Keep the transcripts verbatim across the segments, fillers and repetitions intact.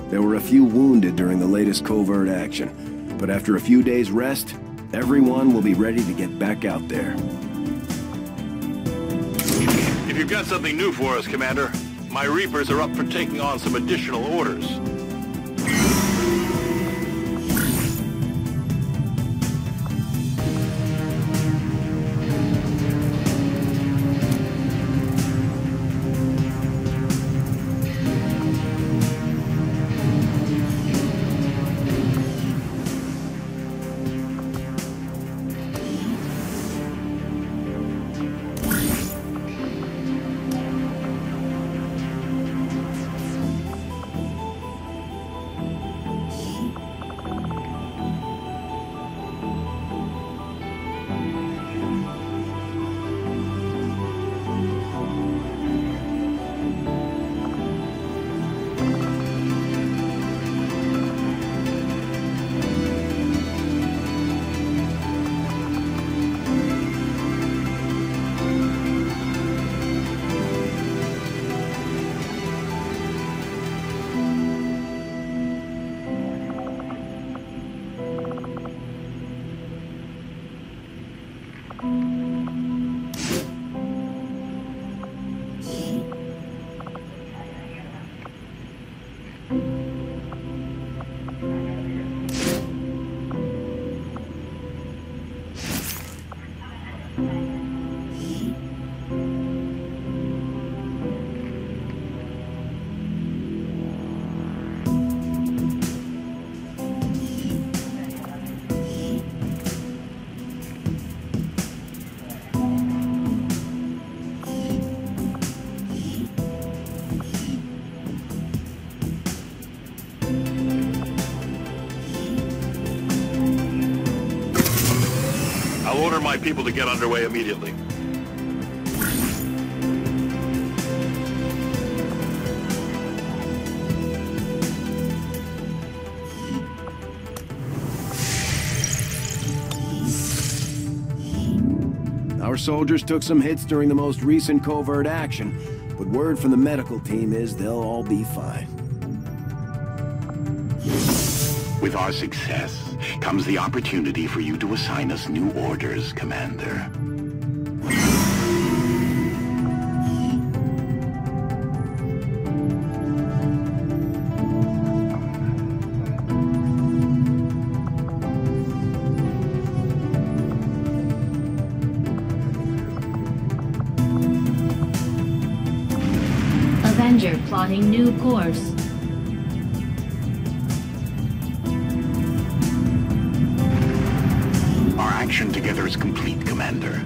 There were a few wounded during the latest covert action, but after a few days' rest, everyone will be ready to get back out there. If you've got something new for us, Commander, my Reapers are up for taking on some additional orders. I'll order my people to get underway immediately. Our soldiers took some hits during the most recent covert action, but word from the medical team is they'll all be fine. With our success comes the opportunity for you to assign us new orders, Commander. Avenger plotting new course. Action together is complete, Commander.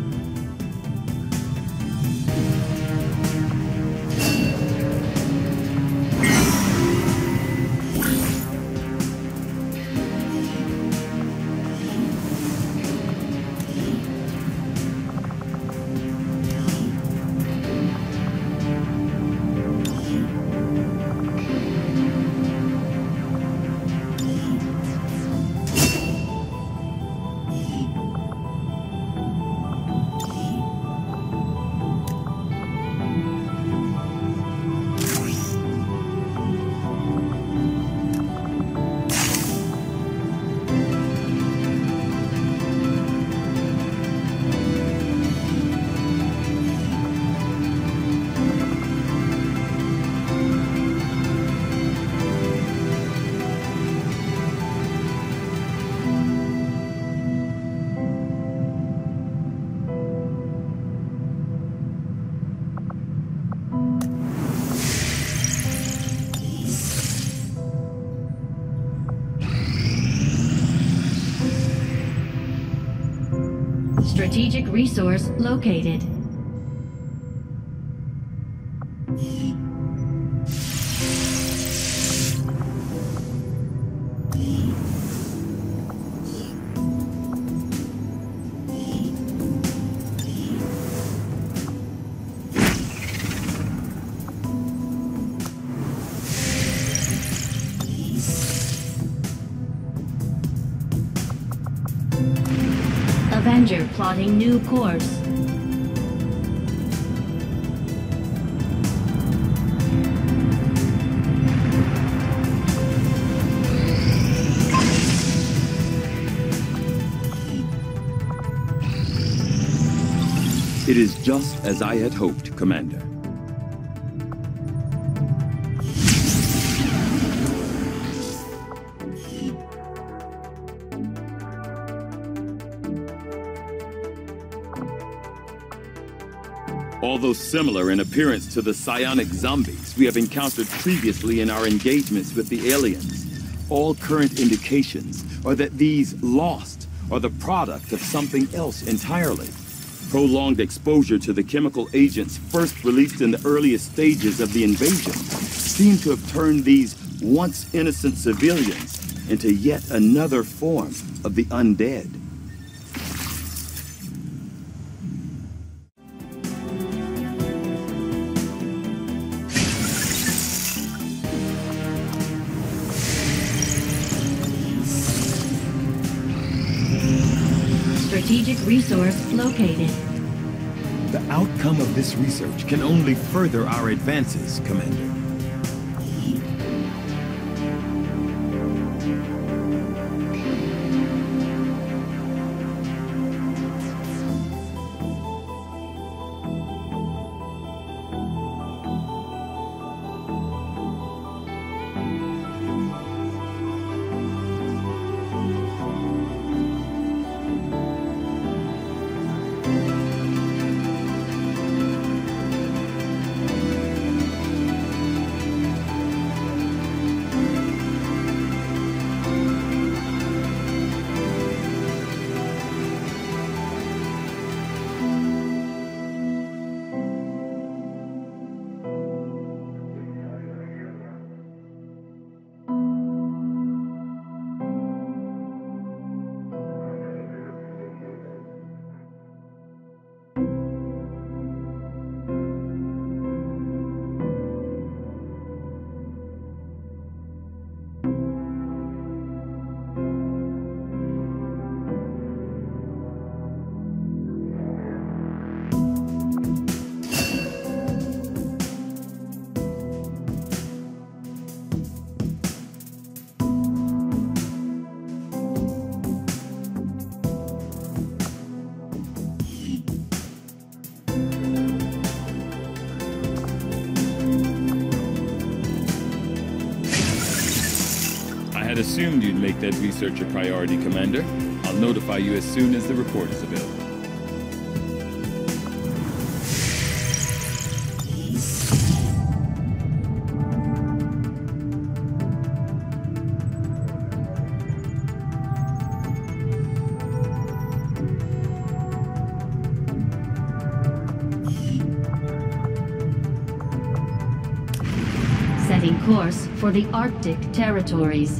Strategic resource located. Avenger plotting new course. It is just as I had hoped, Commander. Although similar in appearance to the psionic zombies we have encountered previously in our engagements with the aliens, all current indications are that these lost are the product of something else entirely. Prolonged exposure to the chemical agents first released in the earliest stages of the invasion seem to have turned these once innocent civilians into yet another form of the undead. Strategic resource located. The outcome of this research can only further our advances, Commander. I had assumed you'd make that research a priority, Commander. I'll notify you as soon as the report is available. Setting course for the Arctic territories.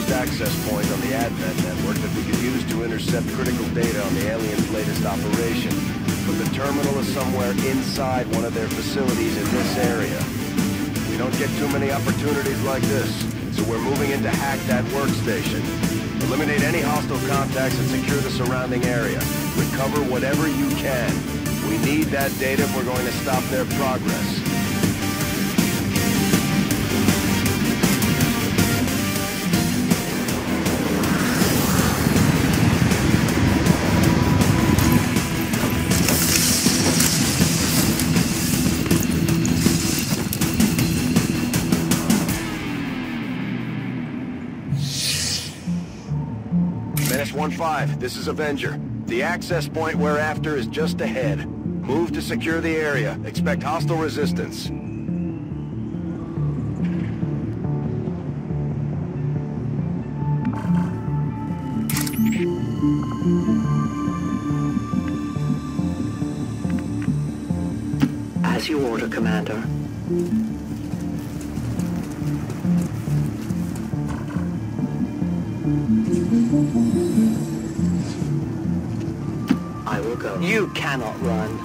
closed access point on the Advent network that we could use to intercept critical data on the aliens' latest operation. But the terminal is somewhere inside one of their facilities in this area. We don't get too many opportunities like this, so we're moving in to hack that workstation. Eliminate any hostile contacts and secure the surrounding area. Recover whatever you can. We need that data if we're going to stop their progress. one five, this is Avenger. The access point we're after is just ahead. Move to secure the area. Expect hostile resistance. As you order, Commander. I will go. You cannot run.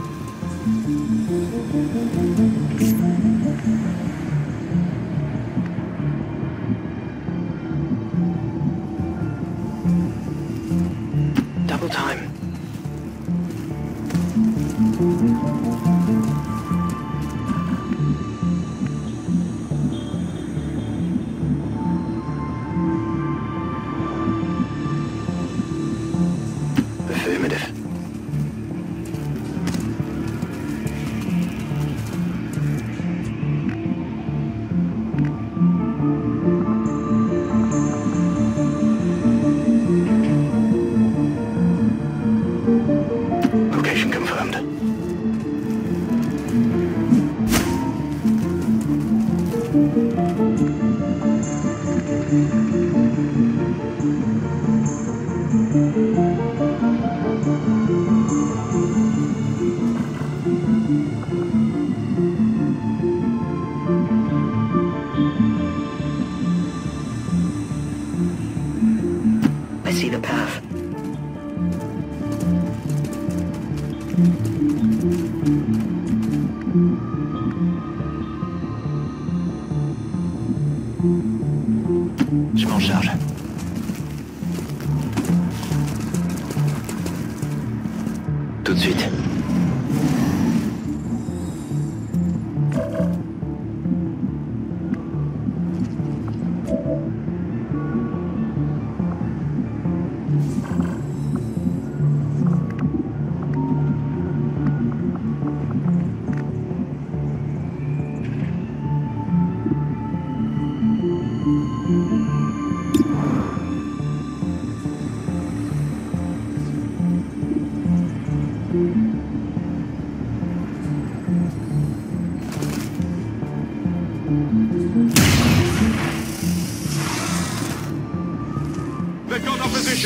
Double time. Affirmative. Location confirmed. I see the path. Je m'en charge. Tout de suite. They've got opposition!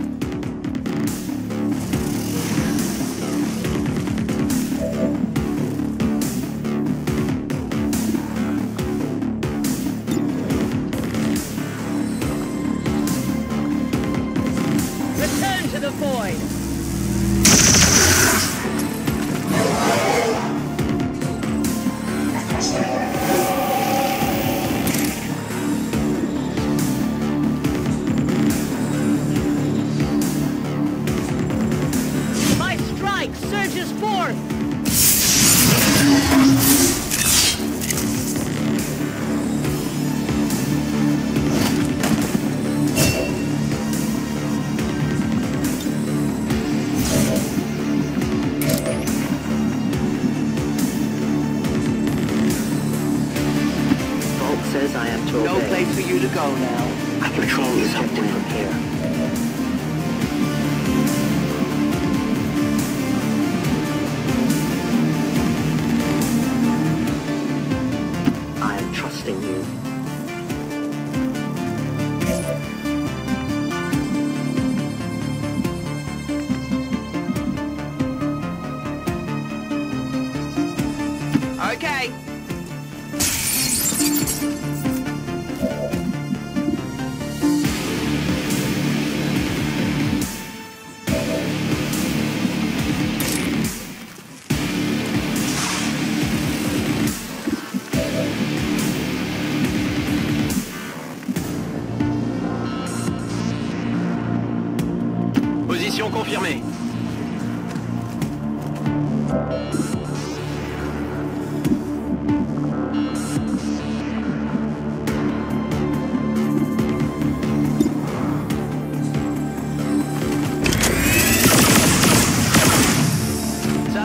Return to the void! My strike surges forth! Says I am to No obey. place for you to go now. I control the objective from here. I am trusting you. Okay.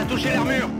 toucher l'armure.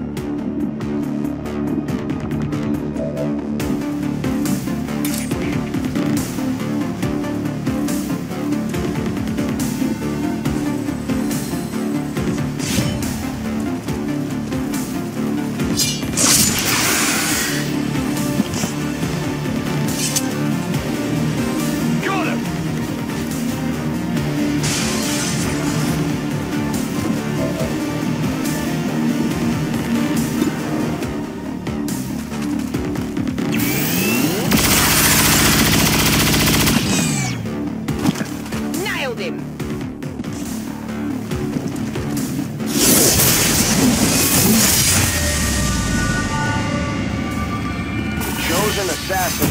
Chosen assassin.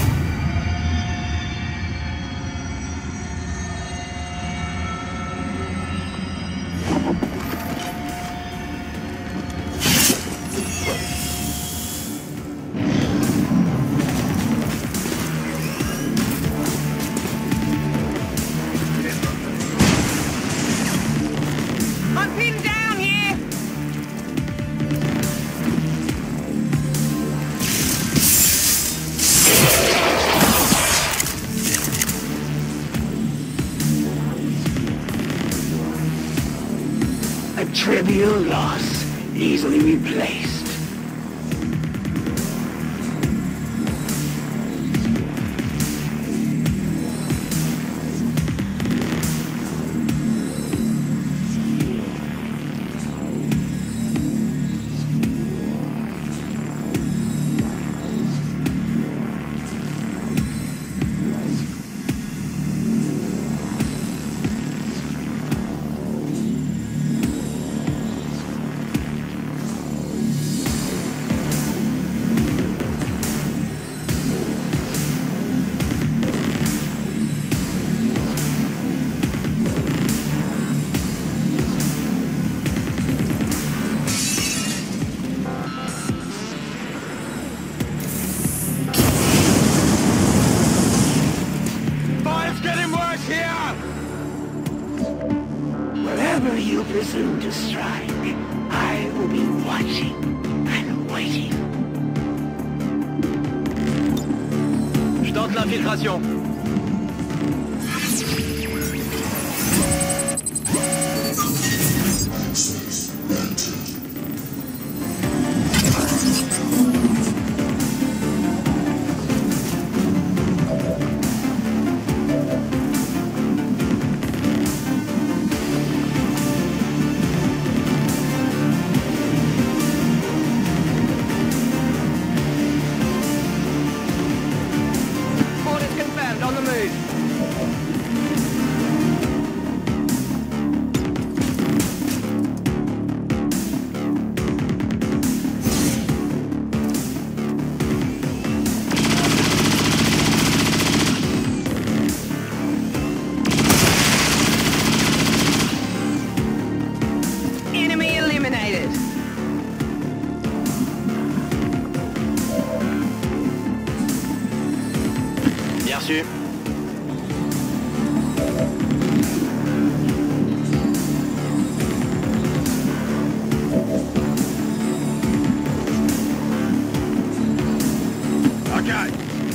I'm pinned down here! A trivial loss, easily replaced. Wherever you presume to strike, I will be watching and waiting. Je tente l'infiltration. On the move. Enemy eliminated. Bien sûr. Okay.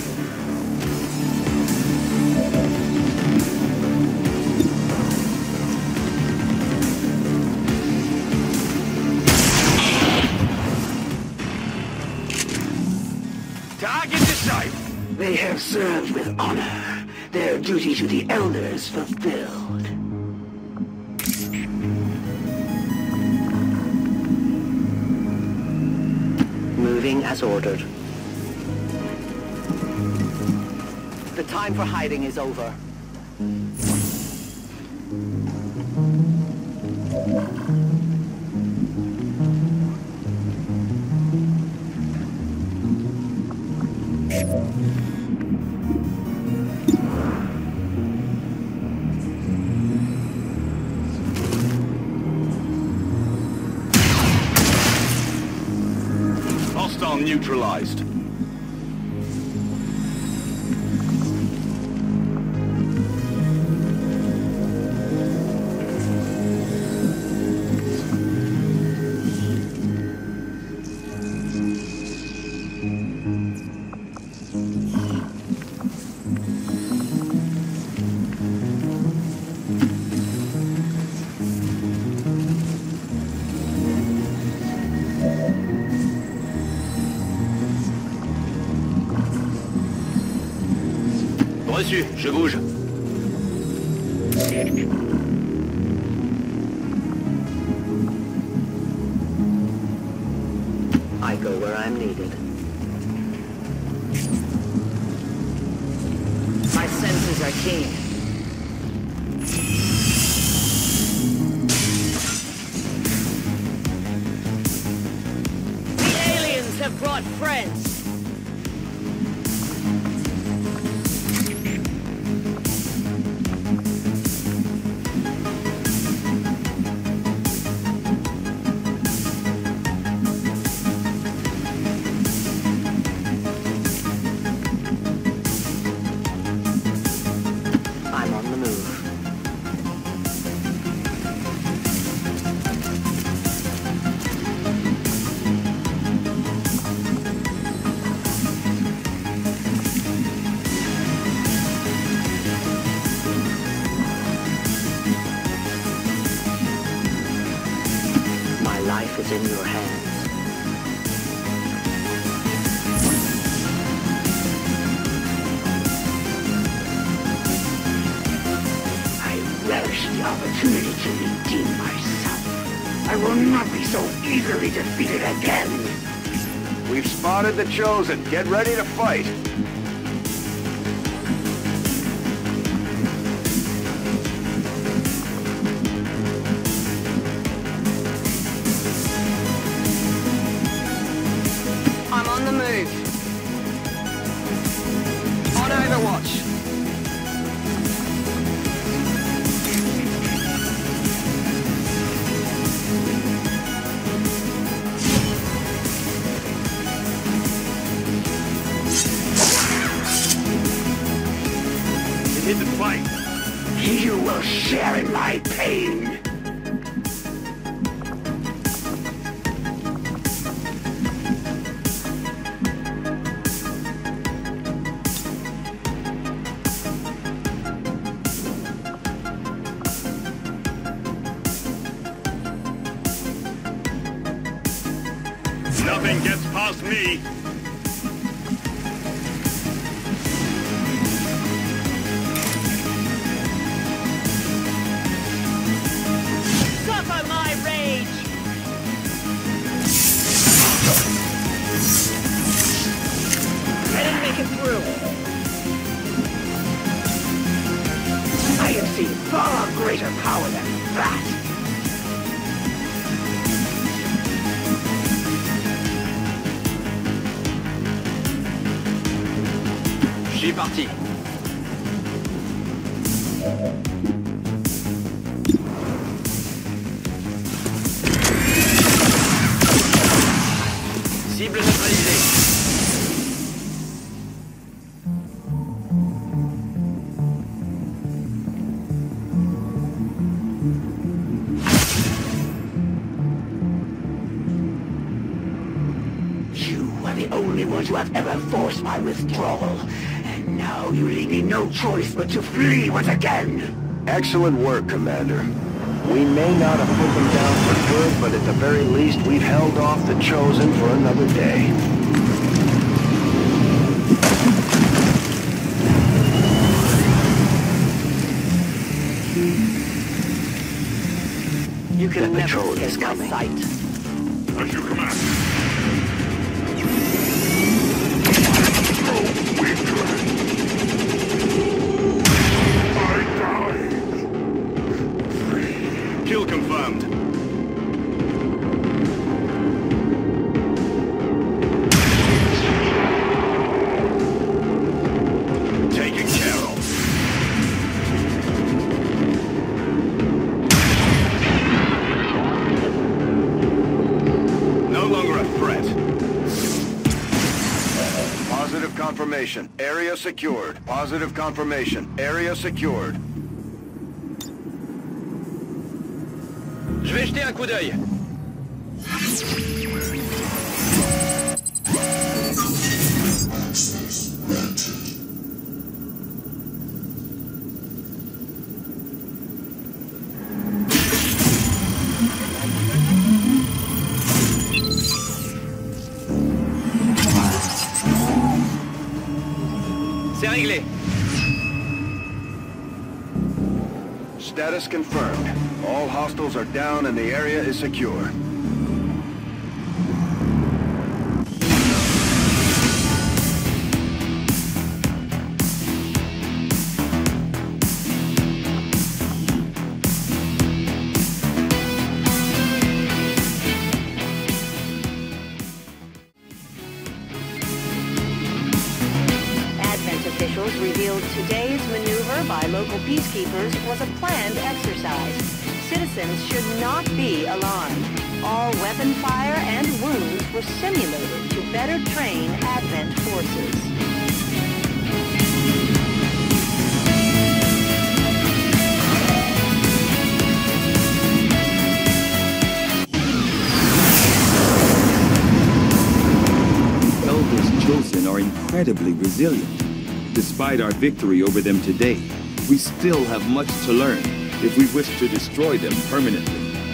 Target is safe. They have served with honor, their duty to the elders fulfilled. Moving as ordered. The time for hiding is over. Hostile neutralized. Reçu, je bouge. I go where I'm needed. My senses are keen. The aliens have brought friends. I'm on the move. My life is in your hands. I relish the opportunity to redeem myself. I will not be so easily defeated again. We've spotted the Chosen. Get ready to fight. I'm on the move. On Overwatch. It isn't fight. You will share in my pain. Nothing gets past me. Suffer my rage! I didn't make it through. I have seen far greater power than that. Je suis parti. Cible neutralisée. You are the only ones who have ever forced my withdrawal. And now you leave me no choice but to flee once again. Excellent work, Commander. We may not have put them down for good, but at the very least, we've held off the Chosen for another day. You can The never patrol is escape my coming. sight. As you command. Kill confirmed. Taken care of. No longer a threat. Positive confirmation. Area secured. Positive confirmation. Area secured. Je vais jeter un coup d'œil. C'est réglé. Status confirmed. All hostiles are down and the area is secure. Officials revealed today's maneuver by local peacekeepers was a planned exercise. Citizens should not be alarmed. All weapon fire and wounds were simulated to better train Advent forces. The Elders chosen are incredibly resilient. Despite our victory over them today, we still have much to learn if we wish to destroy them permanently.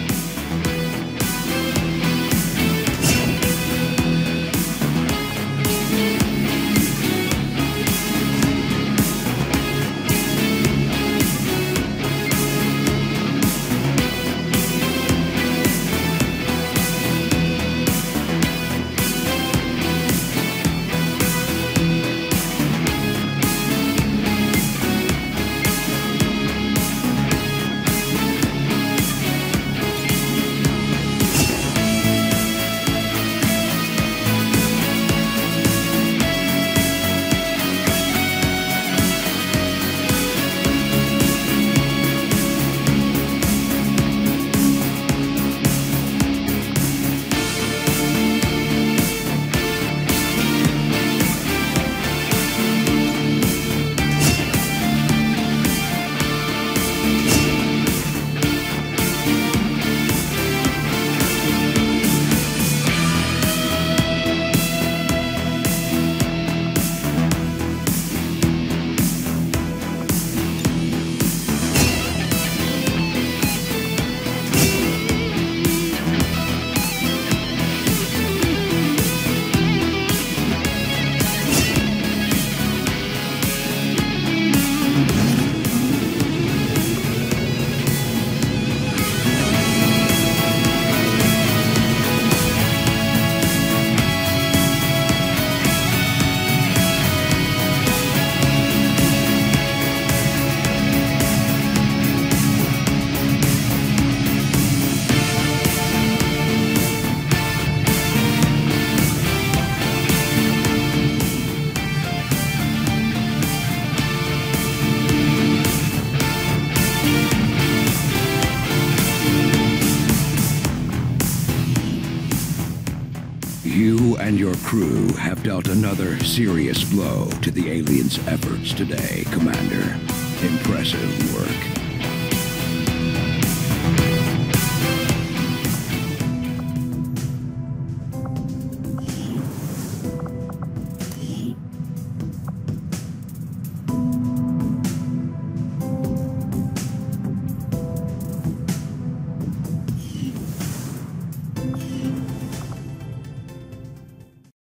You and your crew have dealt another serious blow to the aliens' efforts today, Commander. Impressive work.